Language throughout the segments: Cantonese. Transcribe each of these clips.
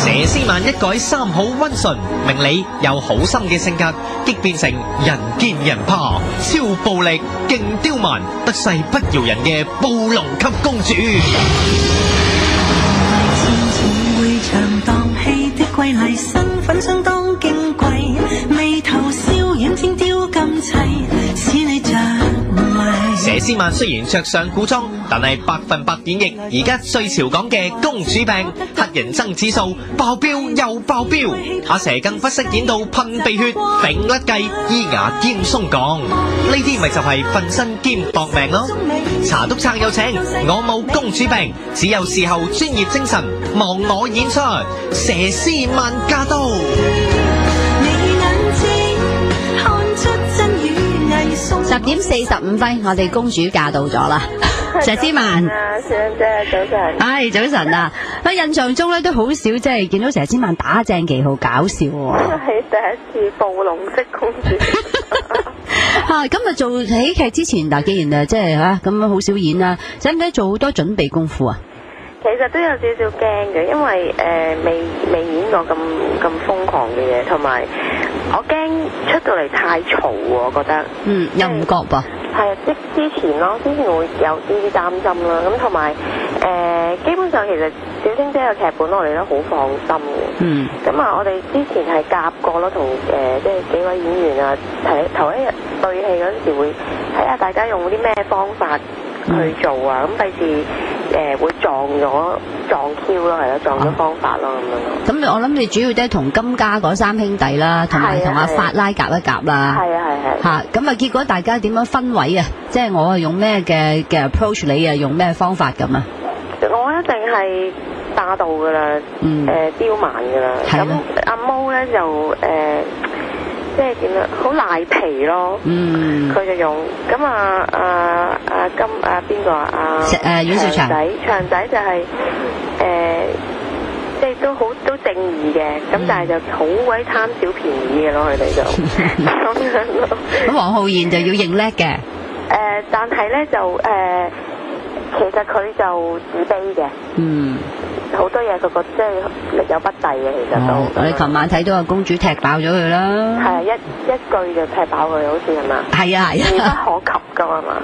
佘詩曼一改三好溫順，明理又好心嘅性格，激變成人見人怕、超暴力、勁刁蠻、得勢不饒人嘅暴龍級公主。 會場蕩氣的瑰麗，身份相當矜貴，眉頭笑眼尖雕咁齊，使你着迷。 佘詩曼雖然着上古裝，但係100%演繹而家最潮講嘅公主病，黑人憎指數爆標又爆標。阿佘更不惜演到噴鼻血、揈甩計、咿牙兼鬆講，呢啲咪就係瞓身兼搏命咯。查督察有請，我冇公主病，只有事後專業精神，望我演出佘詩曼駕到。 10:45，我哋公主駕到咗啦，佘詩曼。 小姐早晨。 唉，早晨啊！我印象中咧都好少，即係見到佘詩曼打正旗號搞笑喎。 係第一次暴龍式公主。 今日做喜劇之前，嗱，既然即係咁樣好少演啦，使唔使做好多準備功夫啊？ 其實都有少少驚嘅，因為未演過咁瘋狂嘅嘢，同埋我驚出到嚟太嘈喎，我覺得。 又唔覺噃。係啊，即之前會有啲擔心啦，咁同埋基本上其實小星姐嘅劇本我哋都好放心嘅。咁啊，我哋之前係夾過咯，同即係幾位演員啊，頭一日對戲嗰陣時會睇下大家用啲咩方法去做啊，咁費事會撞 Q 咯，係咯，撞咗方法咯咁樣咯。咁我諗你主要都係同金家嗰三兄弟啦，同埋同阿法拉夾一夾啦。係啊。咁啊，結果大家點樣分位啊？即係我係用咩嘅 approach， 你啊用咩方法咁啊？ 我一定係霸道噶啦，刁蠻噶啦。咁阿毛咧就即係點樣好賴皮咯，佢就用咁邊個阮兆祥祥仔就係即係都正義嘅，咁但係就好鬼貪小便宜嘅咯，佢哋就咁樣咯。 咁黃浩然就要認叻嘅， 但係咧就其實佢就自卑嘅，好多嘢佢覺得即係力有不逮嘅，其實都。 我哋琴晚睇到個公主踢爆咗佢啦。 係啊，一句就踢爆佢，好似係嘛？ 係啊， 遙不可及噶係嘛？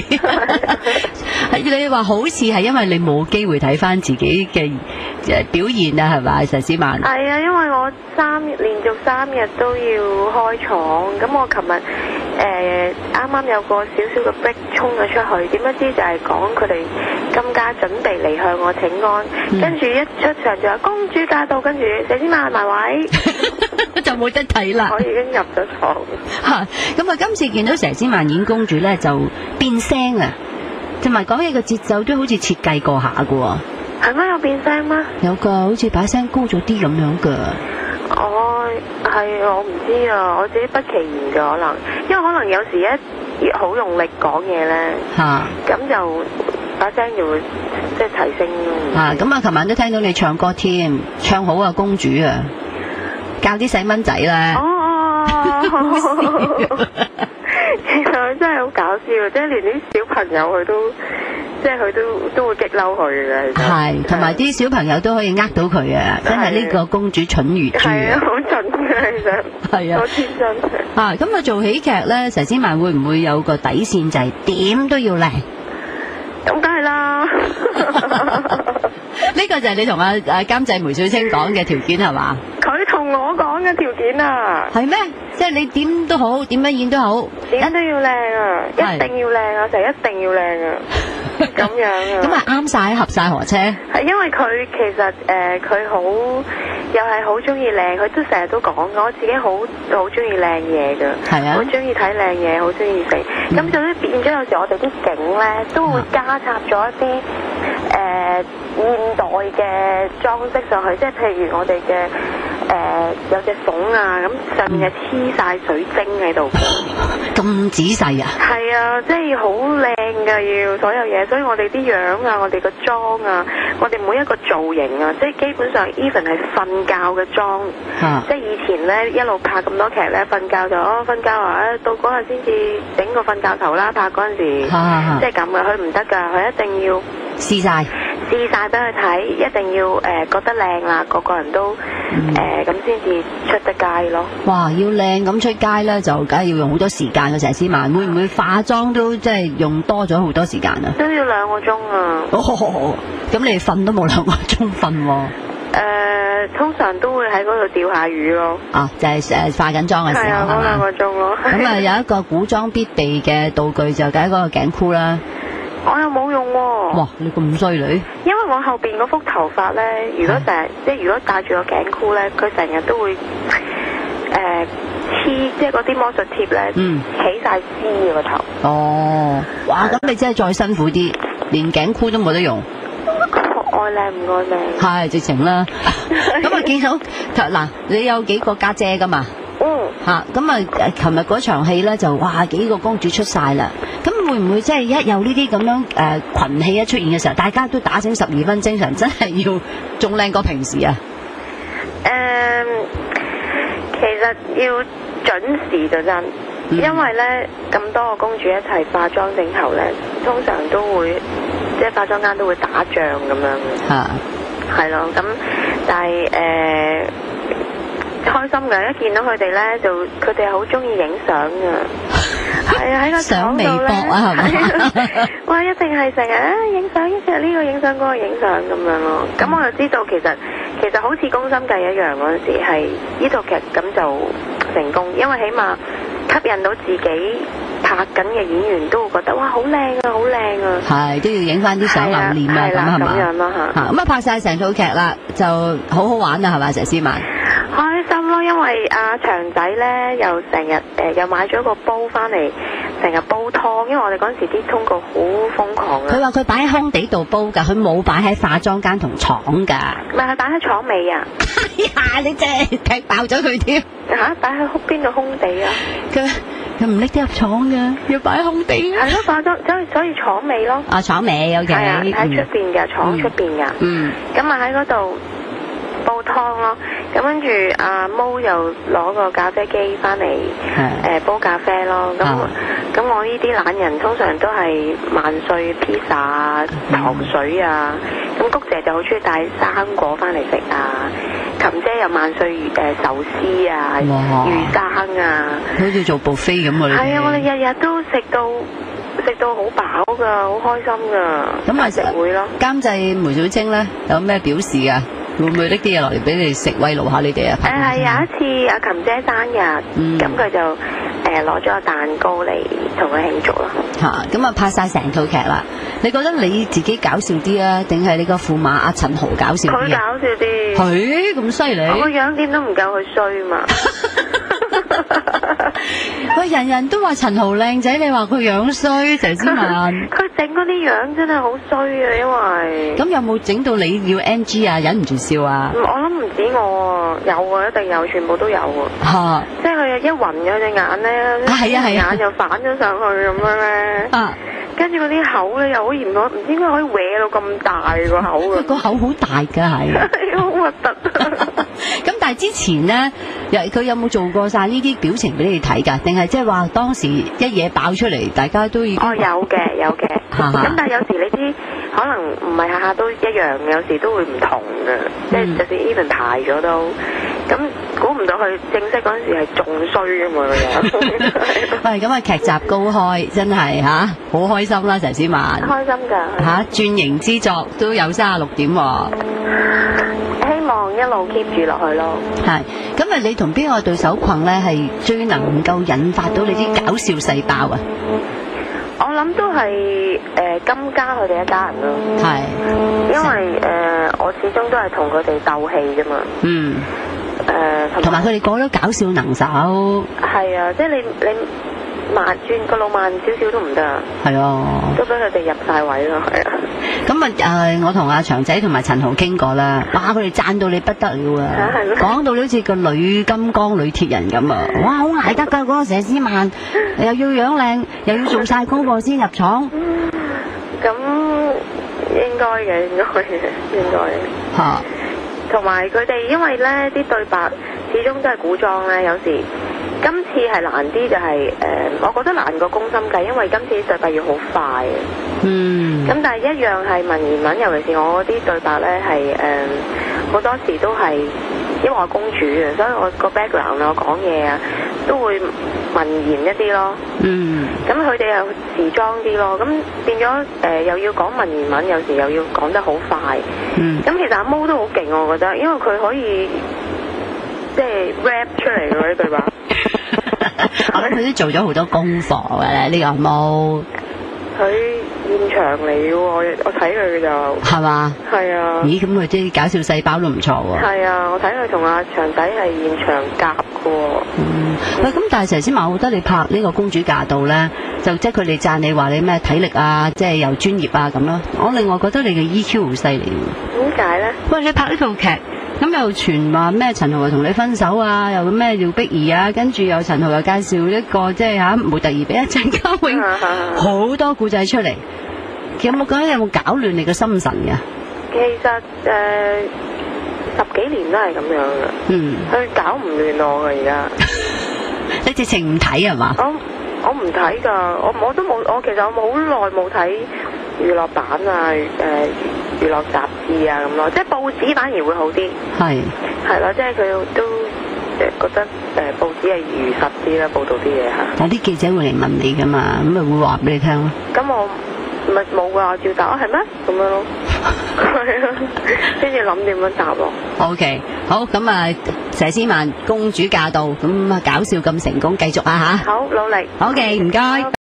係。你話好似係因為你冇機會睇翻自己嘅表現啊，係咪佘詩曼？ 係啊，因為我連續3日都要開廠，咁我琴日啱啱有個少少嘅 break 衝咗出去，點不知就係講佢哋金家準備嚟向我請安，跟住一出場就話公主駕到，跟住佘詩曼埋位， 就冇得睇啦。 我已經入咗廠。 咁啊，今次見到佘詩曼演公主咧，就變聲啊，同埋講嘢嘅節奏都好似設計過下㗎喎。 係咩？有變聲咩？ 有㗎，好似把聲高咗啲咁樣㗎。 係我唔知啊，我自己不其然嘅可能，因為可能有時一好用力講嘢咧，咁就把聲就會即係提升咯。 咁啊，琴晚都聽到你唱歌添，唱好啊公主啊，教啲細蚊仔啦。 其實真係好搞笑，即係連啲小朋友佢都。即係佢都會激嬲佢嘅， 係，同埋啲小朋友都可以呃到佢啊！真係呢個公主蠢如豬， 係啊，好蠢嘅其實，係啊，好天真。 咁啊做喜劇咧，佘詩曼會唔會有個底線，就係點都要靚？ 咁梗係啦， 呢個就係你同阿監製梅小青講嘅條件係嘛？ 佢同我講嘅條件啊， 係咩？即係你點都好，點樣演都好， 點都要靚啊，一定要靚啊，就一定要靚啊！咁樣啊， 咁啊啱晒合晒河車。 係因為佢其實佢好又係好中意靚，佢都成日都講我自己好中意靚嘢㗎，係啊，好中意睇靚嘢，好中意食。咁就變咗有時我哋啲景咧都會加插咗一啲現代嘅裝飾上去，即係譬如我哋嘅有隻鳳啊，咁上面係黐晒水晶喺度， 咁仔細啊？係啊，即係好靚㗎，要所有嘢，所以我哋啲樣啊，我哋個妝啊，我哋每一個造型啊，即係基本上 even 係瞓覺嘅妝，即係以前咧一路拍咁多劇咧，瞓覺就瞓覺啊，到嗰日先至整個瞓覺頭啦，拍嗰陣時，即係咁嘅，佢唔得㗎，佢一定要試晒俾佢睇，一定要覺得靚啦，個人都咁先至出得街咯。 哇，要靚咁出街咧，就梗係要用好多時間嘅佘詩曼。會唔會化妝都即係用多咗好多時間啊？ 都要2個鐘啊！ 咁你瞓都冇2個鐘瞓喎。 通常都會喺嗰度釣下魚咯。啊， 就係化緊妝嘅時候係嘛？ 嗰2個鐘咯。 咁啊，有一個古裝必備嘅道具就梗係嗰個頸箍啦。 我又冇用喎。 哇！你咁衰女。因為我後邊嗰幅頭髮咧，如果如果戴住個頸箍咧，佢成日都會黐，即係嗰啲魔術貼咧，起晒絲個頭。哦，哇！咁你真係再辛苦啲，連頸箍都冇得用。 愛靚唔愛命。 係直情啦。咁啊，見到嗱，你有幾個家姐噶嘛？咁啊，琴日嗰場戲咧就哇幾個公主出晒啦。咁會唔會即係一有呢啲咁樣群戲一出現嘅時候，大家都打醒12分精神，真係要仲靚過平時啊？ 其實要準時就真，因為咧咁多個公主一齊化妝整頭咧，通常都會即係化妝間都會打仗咁樣。係咯，咁但係開心㗎，一見到佢哋咧就佢哋好中意影相㗎。係啊，喺個廠度咧，係咪？哇！一定係成日影相，一隻呢個影相，嗰個影相咁樣咯。咁我就知道其實好似《宮心計》一樣嗰陣時，係呢套劇咁就成功，因為起碼吸引到自己拍緊嘅演員都會覺得哇好靚啊，好靚啊！係都要影翻啲相留念啊，咁係嘛？咁樣咯嚇。咁啊拍晒成套劇啦，就好好玩啊，係咪佘詩曼？開心咯，因為阿長仔咧又成日又買咗個煲翻嚟，成日煲湯。因為我哋嗰陣時啲通告好瘋狂啊！佢話佢擺喺空地度煲㗎，佢冇擺喺化妝間同廠㗎。唔係，佢擺喺廠尾啊！呀，你真係踢爆咗佢添嚇！擺喺邊度空地啊？佢唔拎得入廠㗎，要擺喺空地。係咯，化妝所以廠尾咯。啊，廠尾 OK。係啊，喺出邊㗎，廠出邊㗎。嗯。咁啊喺嗰度煲湯咯，咁跟住阿毛又攞個咖啡機翻嚟煲咖啡咯，咁我呢啲懶人通常都係萬歲披薩啊、糖水啊，咁谷姐就好中意帶生果翻嚟食啊，琴姐又萬歲壽司啊、魚生啊，好似做 buffet 咁喎。係啊，我哋日日都食到好飽㗎，好開心㗎。咁啊食會咯。監製梅小青咧有咩表示啊？會唔會拎啲嘢落嚟俾你食慰勞下你哋啊？係有一次阿琴姐生日，咁佢就攞咗個蛋糕嚟同佢慶祝咯。咁啊拍晒成套劇啦。你覺得你自己搞笑啲啊，定係你個駙馬阿陳豪搞笑啲啊？佢搞笑啲。係咁犀利？我個樣點都唔夠佢衰嘛。喂，人人都話陳豪靚仔，你話佢樣衰，佘詩曼。佢整嗰啲樣真係好衰啊，因為。咁有冇整到你要 NG 啊？忍唔住笑啊？我諗唔止我，有啊，一定有，全部都有啊。即係佢一暈咗隻眼咧，眼又反咗上去咁樣咧。跟住嗰啲口咧又好嚴咗，唔知點解可以搲到咁大個口嘅。個口好大㗎係。好核突。咁但係之前咧，佢有冇做過晒呢啲表情俾你哋睇㗎？定係即係話當時一嘢爆出嚟，大家都已經有嘅。咁但係有時你知，可能唔係下下都一樣，有時都會唔同嘅。即係就算 even 排咗都，咁估唔到佢正式嗰陣時係仲衰㗎嘛個樣。喂，咁啊劇集高開，真係嚇好開心啦，佘詩曼。開心㗎嚇，轉型之作都有36點喎。希望一路 keep 住落去咯。係，咁啊你同邊個對手群咧係最能夠引發到你啲搞笑細胞啊？我諗都係金家佢哋一家人咯。係，因為我始終都係同佢哋鬥氣啫嘛。嗯。同埋佢哋個個都搞笑能手。係啊，即係你慢轉個路慢少少都唔得。係啊。都俾佢哋入晒位咯，係啊。咁啊我同阿長仔同埋陳豪傾過啦，哇！佢哋讚到你不得了啊，講到你好似個女金剛、女鐵人咁啊！哇，好捱得㗎嗰個佘詩曼，又要樣靚，又要做晒功課先入廠。咁應該嘅，應該。嚇！同埋佢哋因為咧啲對白始終都係古裝咧，有時今次係難啲就係我覺得難過《宮心計》，因為今次啲對白要好快。 咁但係一樣係文言文，尤其是我嗰啲對白咧係好多時都係因為我係公主嘅，所以我個 background 我講嘢啊都會文言一啲咯。咁佢哋又時裝啲咯，咁變咗又要講文言文，有時又要講得好快。咁其實阿毛都好勁，我覺得，因為佢可以即係 rap 出嚟嗰啲對白。 我覺得佢都做咗好多功課嘅咧，呢個阿毛。 佢現場嚟嘅喎，我睇佢嘅就係嘛？係啊。 咦，咁佢啲搞笑細胞都唔錯喎。 係啊，我睇佢同阿長仔係現場夾嘅喎。 喂，咁但係頭先話，我覺得你拍呢個公主駕到咧，就即係佢哋讚你話你咩體力啊，即係又專業啊咁咯。我另外覺得你嘅 EQ 好犀利。 點解咧？ 喂，你拍呢套劇，咁又傳話咩陳豪又同你分手啊，又咩廖碧兒啊，跟住又陳豪又介紹一個即係模特兒俾阿鄭嘉穎，好多故仔出嚟。有冇覺得有冇搞亂你嘅心神嘅？ 其實10幾年都係咁樣嘅。佢搞唔亂我嘅而家。 你直情唔睇係嘛？ 我唔睇㗎，我都冇，我其實我好耐冇睇娛樂版啊，娛樂雜誌啊咁咯，即係報紙反而會好啲。係咯，即係佢都覺得報紙係如實啲啦，報道啲嘢嚇。 但啲記者會嚟問你㗎嘛，咁咪會話俾你聽咯。 咁我咪冇㗎，照答係咩？咁樣咯。係啊，跟住諗點樣答咯。 OK， 好，咁啊，佘詩曼公主駕到，咁啊搞笑咁成功，繼續啊嚇。 好，努力。 OK，唔該。